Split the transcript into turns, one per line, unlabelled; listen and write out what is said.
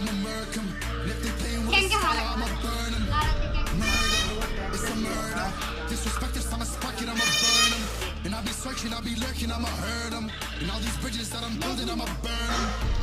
I'ma murk 'em. And if they playing with us, I'ma burn 'em. Murder, it's a murder. Disrespect us, I'ma spark it, I'ma burn 'em. And I'll be searching, I'll be lurking, I'ma hurt 'em. And all these bridges that I'm building, I'ma burn 'em.